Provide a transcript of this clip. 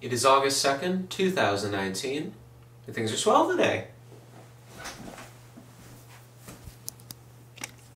It is August 2nd, 2019, and things are swell today.